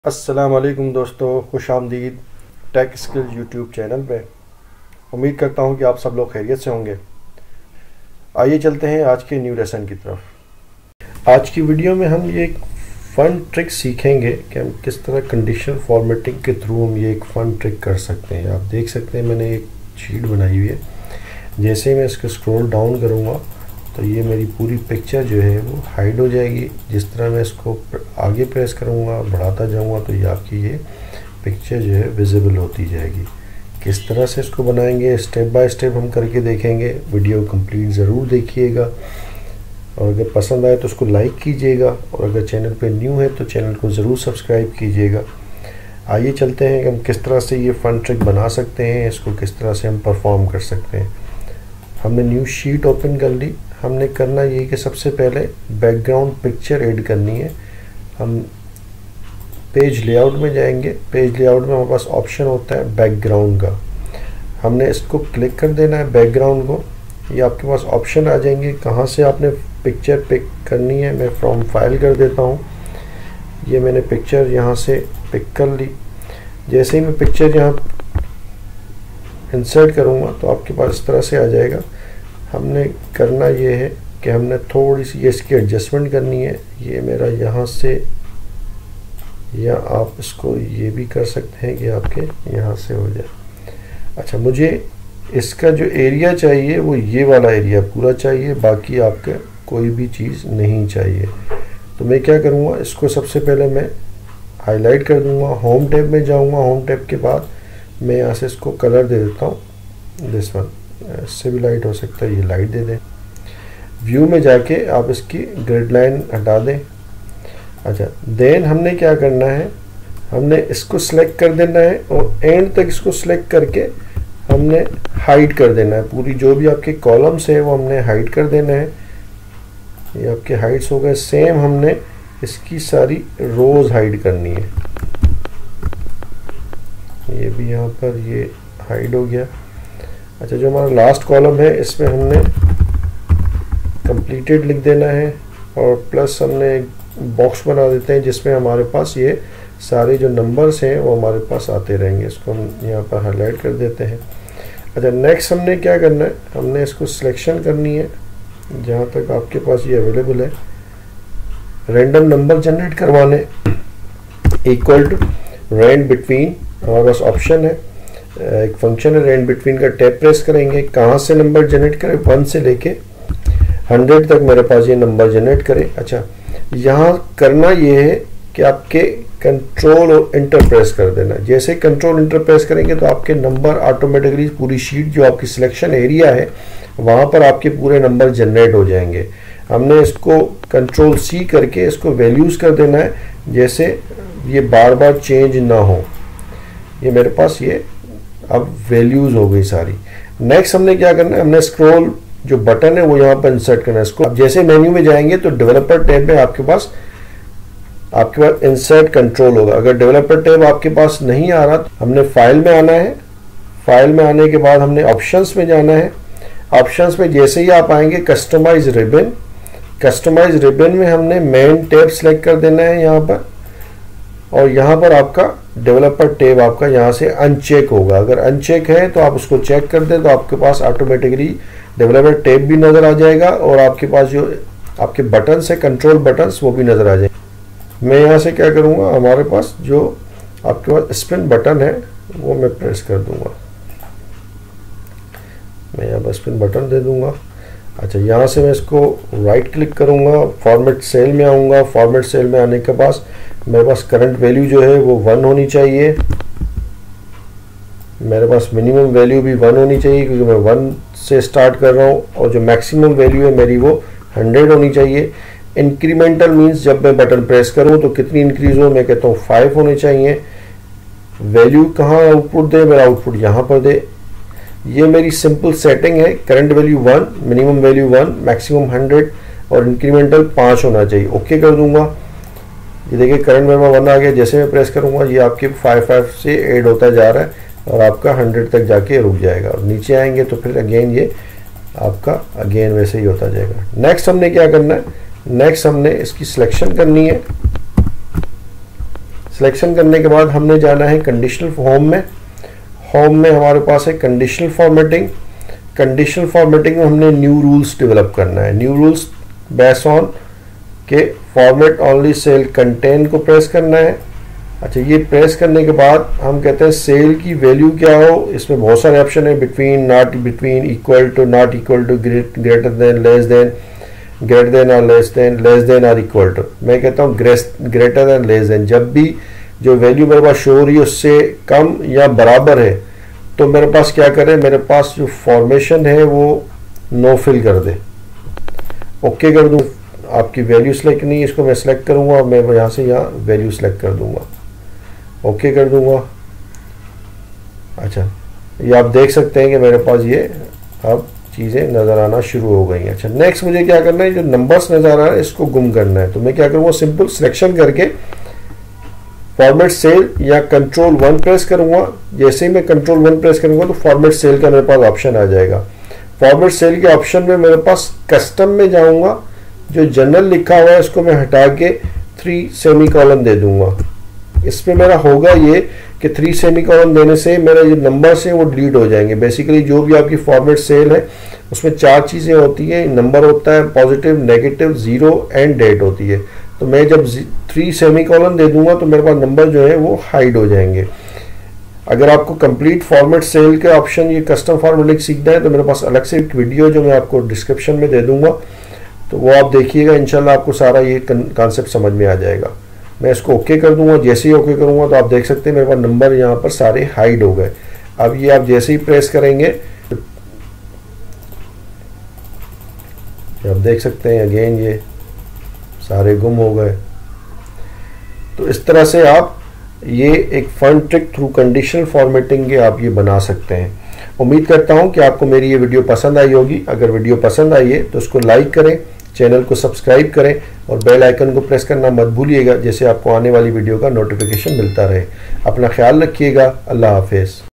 अस्सलाम वालेकुम दोस्तों, खुश आमदीद टेक स्किल्स यूट्यूब चैनल पे। उम्मीद करता हूँ कि आप सब लोग खैरियत से होंगे। आइए चलते हैं आज के न्यू लेसन की तरफ। आज की वीडियो में हम ये एक फ़न ट्रिक सीखेंगे कि हम किस तरह कंडीशनल फॉर्मेटिंग के थ्रू हम ये एक फ़न ट्रिक कर सकते हैं। आप देख सकते हैं मैंने एक शीट बनाई हुई है। जैसे ही मैं इसको स्क्रॉल डाउन करूँगा तो ये मेरी पूरी पिक्चर जो है वो हाइड हो जाएगी। जिस तरह मैं इसको आगे प्रेस करूँगा, बढ़ाता जाऊँगा तो ये आपकी ये पिक्चर जो है विजिबल होती जाएगी। किस तरह से इसको बनाएंगे स्टेप बाय स्टेप हम करके देखेंगे। वीडियो कंप्लीट ज़रूर देखिएगा और अगर पसंद आए तो उसको लाइक कीजिएगा और अगर चैनल पे न्यू है तो चैनल को ज़रूर सब्सक्राइब कीजिएगा। आइए चलते हैं कि हम किस तरह से ये फ़न ट्रिक बना सकते हैं, इसको किस तरह से हम परफॉर्म कर सकते हैं। हमने न्यू शीट ओपन कर ली। हमने करना ये कि सबसे पहले बैकग्राउंड पिक्चर ऐड करनी है। हम पेज लेआउट में जाएंगे। पेज लेआउट में हमारे पास ऑप्शन होता है बैकग्राउंड का। हमने इसको क्लिक कर देना है बैकग्राउंड को। ये आपके पास ऑप्शन आ जाएंगे कहाँ से आपने पिक्चर पिक करनी है। मैं फ्रॉम फाइल कर देता हूँ। ये मैंने पिक्चर यहाँ से पिक कर ली। जैसे ही मैं पिक्चर यहाँ इंसर्ट करूँगा तो आपके पास इस तरह से आ जाएगा। हमने करना ये है कि हमने थोड़ी सी इसकी एडजस्टमेंट करनी है। ये मेरा यहाँ से, या आप इसको ये भी कर सकते हैं कि आपके यहाँ से हो जाए। अच्छा, मुझे इसका जो एरिया चाहिए वो ये वाला एरिया पूरा चाहिए, बाकी आपका कोई भी चीज़ नहीं चाहिए। तो मैं क्या करूँगा, इसको सबसे पहले मैं हाईलाइट कर दूँगा। होम टैब में जाऊँगा। होम टैब के बाद मैं यहाँ से इसको कलर दे देता हूँ, दिस वन। इससे भी लाइट हो सकता है, ये लाइट दे दें। व्यू में जाके आप इसकी ग्रिड लाइन हटा दें। अच्छा, देन हमने क्या करना है, हमने इसको सिलेक्ट कर देना है और एंड तक इसको सिलेक्ट करके हमने हाइड कर देना है। पूरी जो भी आपके कॉलम्स है वो हमने हाइड कर देना है। ये आपके हाइड्स हो गए। सेम हमने इसकी सारी रोज हाइड करनी है। ये भी यहाँ पर ये हाइड हो गया। अच्छा, जो हमारा लास्ट कॉलम है इसमें हमने कंप्लीटेड लिख देना है और प्लस हमने एक बॉक्स बना देते हैं जिसमें हमारे पास ये सारे जो नंबर्स हैं वो हमारे पास आते रहेंगे। इसको हम यहाँ पर हाईलाइट कर देते हैं। अच्छा, नेक्स्ट हमने क्या करना है, हमने इसको सिलेक्शन करनी है जहाँ तक आपके पास ये अवेलेबल है। रैंडम नंबर जनरेट करवाने इक्वल टू रेंड बिटवीन, हमारे पास ऑप्शन है, एक फंक्शन है रेंड बिटवीन का। टैब प्रेस करेंगे, कहाँ से नंबर जनरेट करें, 1 से लेके 100 तक मेरे पास ये नंबर जनरेट करे। अच्छा, यहाँ करना ये है कि आपके कंट्रोल और इंटर प्रेस कर देना। जैसे कंट्रोल इंटर प्रेस करेंगे तो आपके नंबर ऑटोमेटिकली पूरी शीट जो आपकी सिलेक्शन एरिया है वहाँ पर आपके पूरे नंबर जनरेट हो जाएंगे। हमने इसको कंट्रोल C करके इसको वैल्यूज़ कर देना है, जैसे ये बार बार चेंज ना हो। ये मेरे पास ये अब वैल्यूज़ हो गई सारी। नेक्स्ट हमने क्या करना है, हमने स्क्रॉल जो बटन है वो यहाँ पर इंसर्ट करना है। इसको अब जैसे मेन्यू में जाएंगे तो डेवलपर टैब में आपके पास इंसर्ट कंट्रोल होगा। अगर डेवलपर टैब आपके पास नहीं आ रहा तो हमने फाइल में आना है। फाइल में आने के बाद हमने ऑप्शंस में जाना है। ऑप्शंस में जैसे ही आप आएंगे कस्टमाइज रिबन, कस्टमाइज रिबन में हमने मेन टैब सेलेक्ट कर देना है यहाँ पर, और यहाँ पर आपका डेवलपर टैब आपका यहाँ से अनचेक होगा। अगर अनचेक है तो आप उसको चेक कर दें तो आपके पास ऑटोमेटिकली डेवलपर टैब भी नज़र आ जाएगा और आपके पास जो आपके बटन्स है कंट्रोल बटन्स वो भी नज़र आ जाएंगे। मैं यहाँ से क्या करूँगा, हमारे पास जो आपके पास स्पिन बटन है वो मैं प्रेस कर दूँगा। मैं यहाँ पर स्पिन बटन दे दूँगा। अच्छा, यहाँ से मैं इसको राइट क्लिक करूँगा, फॉर्मेट सेल में आऊँगा। फॉर्मेट सेल में आने के पास मेरे पास करंट वैल्यू जो है वो 1 होनी चाहिए। मेरे पास मिनिमम वैल्यू भी 1 होनी चाहिए क्योंकि मैं 1 से स्टार्ट कर रहा हूँ, और जो मैक्सिमम वैल्यू है मेरी वो 100 होनी चाहिए। इंक्रीमेंटल मीन्स जब मैं बटन प्रेस करूँ तो कितनी इंक्रीज हो, मैं कहता हूँ 5 होने चाहिए। वैल्यू कहाँ आउटपुट दे, मेरा आउटपुट यहाँ पर दे। ये मेरी सिंपल सेटिंग है। Current value 1, minimum value 1, maximum 100 और इंक्रीमेंटल 5 होना चाहिए। ओके कर दूंगा। ये देखिए करंट वैल्यू 1 आ गया। जैसे मैं प्रेस करूंगा ये आपके 5 से ऐड होता जा रहा है और आपका 100 तक जाके रुक जाएगा। और नीचे आएंगे तो फिर अगेन ये आपका अगेन वैसे ही होता जाएगा। नेक्स्ट हमने क्या करना है, नेक्स्ट हमने इसकी सिलेक्शन करनी है। सिलेक्शन करने के बाद हमने जाना है कंडीशनल होम में। होम में हमारे पास है कंडीशनल फॉर्मेटिंग। कंडीशनल फॉर्मेटिंग में हमने न्यू रूल्स डेवलप करना है। न्यू रूल्स बेस ऑन के फॉर्मेट ओनली सेल कंटेन को प्रेस करना है। अच्छा, ये प्रेस करने के बाद हम कहते हैं सेल की वैल्यू क्या हो। इसमें बहुत सारे ऑप्शन है, between, not between, equal to, not equal to, greater than, less than, greater than और लेस देन और इक्वल टू। मैं कहता हूँ ग्रेटर देन, लेस देन। जब भी जो वैल्यू मेरे पास शो हो रही है उससे कम या बराबर है तो मेरे पास क्या करें, मेरे पास जो फॉर्मेशन है वो नो फिल कर दे। ओके कर दूं। आपकी वैल्यू सेलेक्ट नहीं, इसको मैं सेलेक्ट करूंगा, मैं यहाँ से यहाँ वैल्यू सेलेक्ट कर दूंगा, ओके कर दूंगा। अच्छा, ये आप देख सकते हैं कि मेरे पास ये अब चीज़ें नज़र आना शुरू हो गई हैं। अच्छा, नेक्स्ट मुझे क्या करना है, जो नंबर्स नज़र आ रहा है इसको गुम करना है। तो मैं क्या करूँगा, सिंपल सिलेक्शन करके फॉर्मेट सेल या कंट्रोल 1 प्रेस करूँगा। जैसे ही मैं कंट्रोल 1 प्रेस करूँगा तो फॉर्मेट सेल का मेरे पास ऑप्शन आ जाएगा। फॉर्मेट सेल के ऑप्शन में मेरे पास कस्टम में जाऊँगा, जो जनरल लिखा हुआ है इसको मैं हटा के 3 सेमीकोलन दे दूँगा। इसमें मेरा होगा ये कि 3 सेमीकोलन देने से मेरे जो नंबर्स हैं वो डिलीट हो जाएंगे। बेसिकली जो भी आपकी फॉर्मेट सेल है उसमें 4 चीज़ें होती हैं। नंबर होता है, positive, negative, zero and date होती है। तो मैं जब 3 सेमीकोलन दे दूंगा तो मेरे पास नंबर जो है वो हाइड हो जाएंगे। अगर आपको कंप्लीट फॉर्मेट सेल के ऑप्शन, ये कस्टम फॉर्मेटिंग सीखना है तो मेरे पास अलग से एक वीडियो जो मैं आपको डिस्क्रिप्शन में दे दूंगा, तो वो आप देखिएगा। इंशाल्लाह आपको सारा ये कॉन्सेप्ट समझ में आ जाएगा। मैं इसको ओके कर दूंगा। जैसे ही ओके करूंगा तो आप देख सकते हैं मेरे पास नंबर यहाँ पर सारे हाइड हो गए। अब ये आप जैसे ही प्रेस करेंगे आप देख सकते हैं अगेन ये सारे गुम हो गए। तो इस तरह से आप ये एक fun trick through conditional formatting के आप ये बना सकते हैं। उम्मीद करता हूं कि आपको मेरी ये वीडियो पसंद आई होगी। अगर वीडियो पसंद आई है तो उसको लाइक करें, चैनल को सब्सक्राइब करें और बेल आइकन को प्रेस करना मत भूलिएगा, जिससे आपको आने वाली वीडियो का नोटिफिकेशन मिलता रहे। अपना ख्याल रखिएगा। अल्लाह हाफिज़।